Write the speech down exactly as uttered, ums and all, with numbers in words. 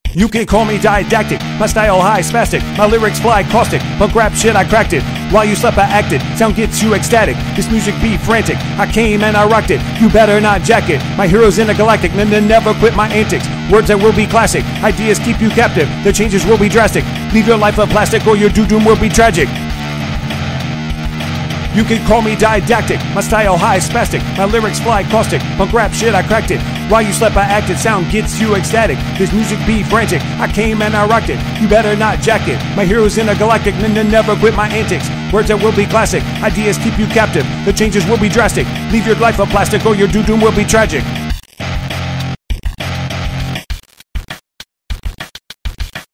You can call me didactic, my style high spastic, my lyrics fly caustic, punk rap shit I cracked it. While you slept I acted, sound gets you ecstatic, this music be frantic, I came and I rocked it, you better not jack it. My heroes intergalactic, men to never quit my antics, words that will be classic, ideas keep you captive, the changes will be drastic, leave your life a plastic or your doo-doom will be tragic. You can call me didactic, my style high spastic, my lyrics fly caustic, punk rap shit I cracked it. While you slept I acted, sound gets you ecstatic, this music be frantic, I came and I rocked it, you better not jack it. My heroes intergalactic, men to never quit my antics, words that will be classic, ideas keep you captive, the changes will be drastic, leave your life a plastic or your doo-doom will be tragic.